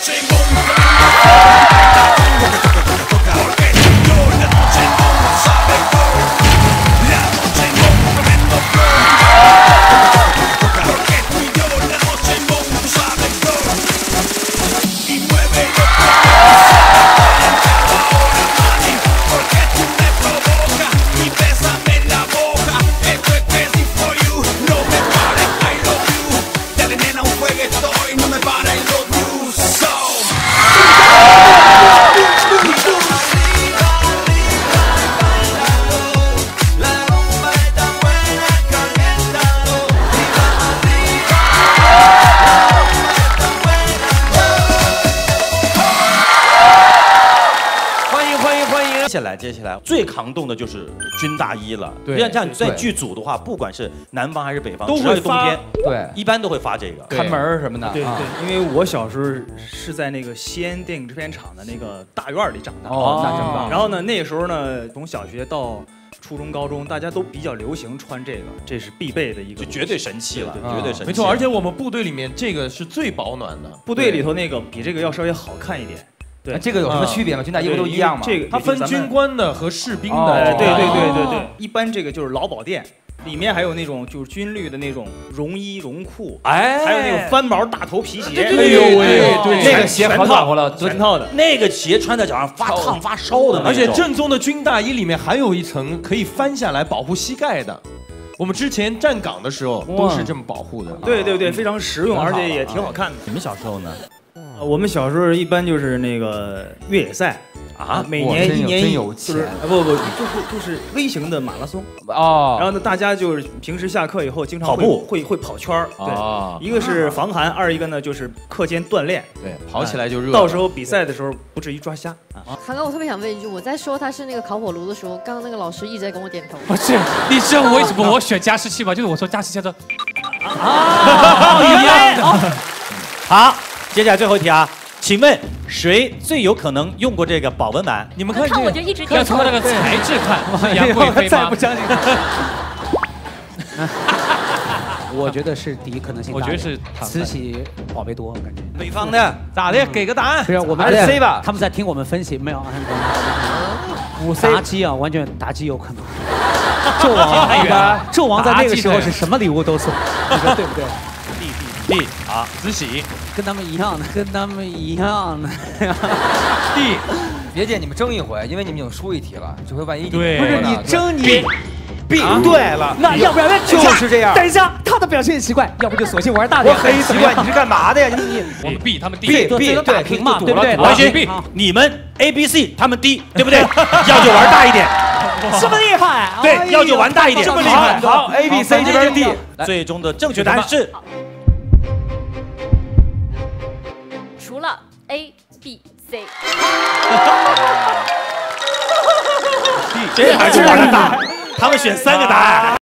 接下来最抗冻的就是军大衣了。 对， 像这样在剧组的话，不管是南方还是北方， 都会冬天， 对， 一般都会发这个看门什么的。 对对，因为我小时候是在那个西安电影制片厂的那个大院里长大。 哦，那真棒。 然后呢，那个时候呢，从小学到初中、高中，大家都比较流行穿这个，这是必备的一个， 就绝对神器了，绝对神器。 没错，而且我们部队里面这个是最保暖的， 部队里头那个比这个要稍微好看一点。对， 这个有什么区别吗？军大衣不都一样吗？ 这个它分军官的和士兵的。 对，一般这个就是劳保店，里面还有那种就是军绿的那种绒衣绒裤，哎，还有那种翻毛大头皮鞋。 哎呦喂， 那个鞋好暖和了， 全套的。 那个鞋穿在脚上发烫发烧的， 而且正宗的军大衣里面还有一层可以翻下来保护膝盖的。我们之前站岗的时候都是这么保护的。 对，非常实用，而且也挺好看的。 你们小时候呢？ 我们小时候一般就是那个越野赛啊，每年一年就是就是微型的马拉松哦。然后呢，大家就是平时下课以后经常跑步会跑圈儿，对，一个是防寒，二一个呢就是课间锻炼， 对，跑起来就热。 到时候比赛的时候不至于抓瞎啊。 韩哥，我特别想问一句，我在说他是那个烤火炉的时候，刚刚那个老师一直在跟我点头。 不是，你知道为什么我选加湿器吗？就是我说加湿器叫做一样的。好。接下来最后一题啊，请问谁最有可能用过这个保温碗？ 你们看我就一直要从那个材质看，是杨贵妃吗？ 再不相信。我觉得是D可能性大。 我觉得是慈禧宝贝多，感觉。 北方的咋的？给个答案。 不是我们还是 C 吧？ 他们在听我们分析，没有。妲己啊，完全妲己有可能。纣王在那个时候是什么礼物都送，你说对不对？ D 啊， 慈禧跟他们一样的，跟他们一样的。 D， 别介，你们争一回，因为你们已经输一题了，这回万一对， 不是你争你。 B 对了， 那要不然就是这样。 等一下，他的表现也奇怪，要不就索性玩大点。 我很奇怪，你是干嘛的呀？ 我们 B， 他们 D， 打平嘛，对不对？ 王鑫，你们 A、B、C， 他们 D， 对不对？要就玩大一点。 这么厉害？ 对，要就玩大一点。 这么厉害。 好 ，A、B、C 这边 D， 最终的正确答案是。 除了 A、B、C， 这还是玩的大，他们选3个答案。